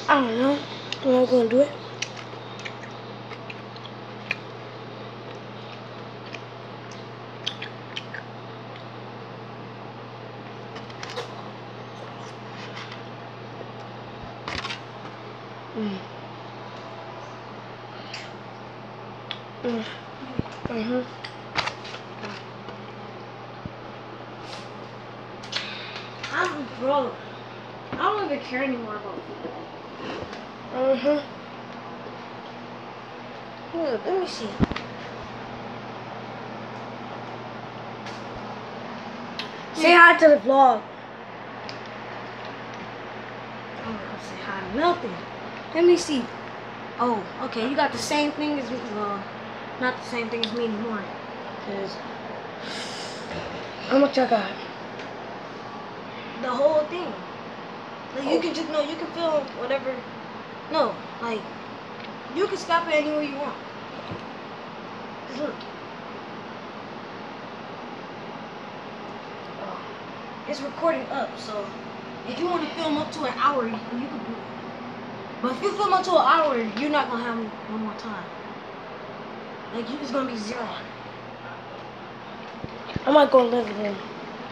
I don't know. I'm not gonna do it. I'm broke. I don't even care anymore about football. Look, let me see. Say hi to the vlog. I'm not gonna say hi, nothing. Let me see. Oh, okay, you got the same thing as me. Well, not the same thing as me anymore. Cause How much I got? the whole thing. Like you can just you can film whatever. No, like you can stop it anywhere you want. Cause look, it's recording up. So if you want to film up to an hour, you can do it. But if you film up to an hour, you're not gonna have one more time. Like it's gonna be 0. I might go live with him.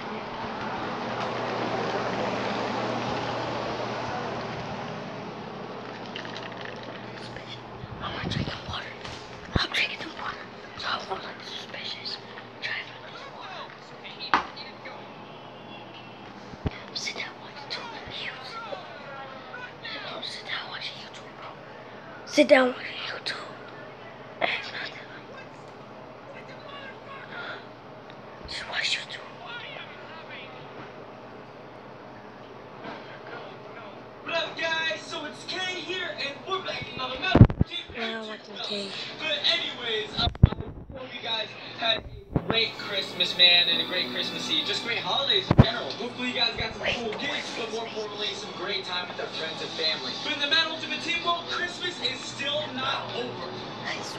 I'm not drinking water. I'm drinking the water. So I won't look suspicious. Try to look water. Sit down watching YouTube. Sit down watching YouTube, bro. Sit down watching YouTube. Just watch YouTube. What up, guys? So it's K here, and we're back in another map. Yeah, I'm watching K. But anyways, I hope you guys had a great Christmas, man, and a great Christmas Eve. Just great holidays in general. Hopefully you guys got some cool gifts, but more importantly, some great time with their friends and family. But in the Mad Ultimate Team World, Christmas is still not over. Nice.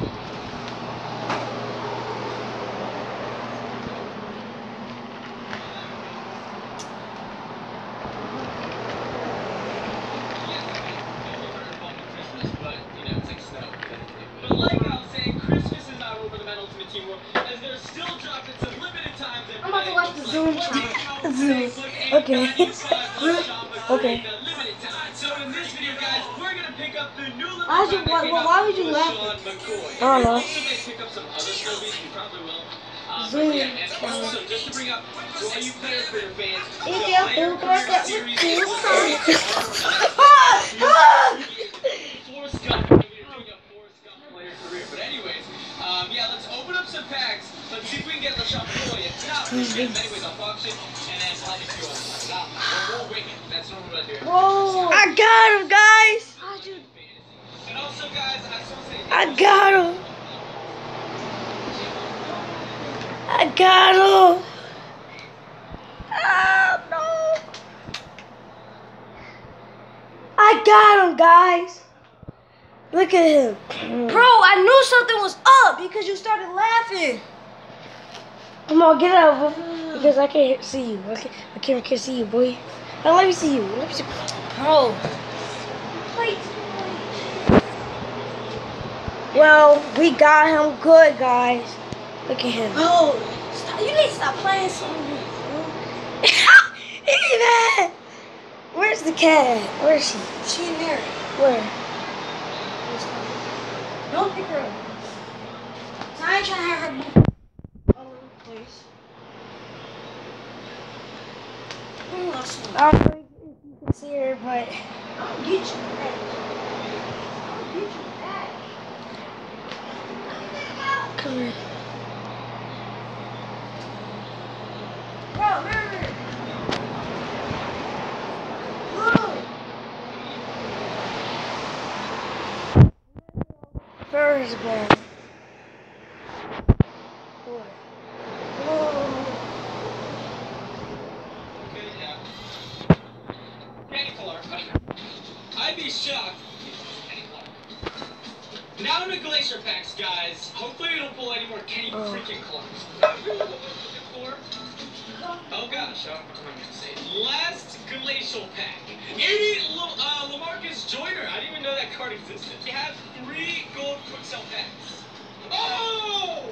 But like I was saying, Christmas is not over the Mad Ultimate Team World, as they're still dropping some limited times every I'm about to day. watch the Zoom challenge. Zoom. Okay. Okay. So in this video, guys, we're gonna pick up the new Why would you laugh? I don't know. Also, they pick up some other movies, you probably will. Zoom. Yeah, and also, just to bring up to all you players for your fans, If the you're Player good, Career that Series would is do Forrest Gump. We're doing a Forrest Gump player career. But anyways, yeah, let's open up some packs. Let's see if we can get LaShawn McCoy. If not, we can. Anyways, I'll box it and then probably throw it out. We'll wing it. That's what we're gonna do. Bro. I got him, guys. And also, guys, I just want to say. I got him. I got him. Oh, no. I got him, guys. Look at him. Bro, I knew something was up because you started laughing. Come on, get out. Because I can't see you. I can't see you, boy. Now, let me see you. Let me see. Bro. Well, we got him good, guys. Look at him. Bro, stop. You need to stop playing something. Even. Where's the cat? Where is she? She in there. Where? Don't pick her up. So I ain't trying to have her move all over the place. I don't know if you can see her, but I'll get you back. I'll get you back. come here. Bro, remember. Look. First ball. What? Kenny Clark. I'd be shocked. Kenny Clark. Now in the Glacier packs, guys. Hopefully we don't pull any more Kenny freaking Clarks. Is that really what we're looking for? Oh gosh, I'm gonna say it. Last Glacier. Glacial Pack. 80 LaMarcus Joyner. I didn't even know that card existed. We have 3 gold quick sell packs. Oh!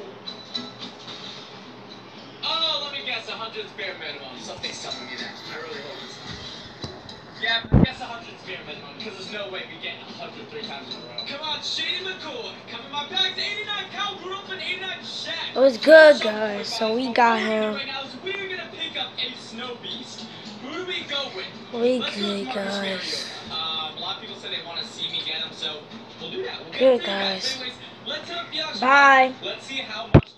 Oh, let me guess, 100's bare minimum. Something's telling me that. I really hope it's not. Yeah, I guess 100's bare minimum, because there's no way we get 100 3 times in a row. Come on, Shady McCoy. Come in my packs. 89 Cal Rudolph and 89 Shaq. It was good, guys. So we got him. Right now is we're going to pick up a Snow Beast. Who do we go with? We Let's go with good, Marcus guys. Mariota. A lot of people said they want to see me get him, so we'll do that. We'll get Good, him for you guys. Anyways, let's hit up the auction. Bye. Let's see how much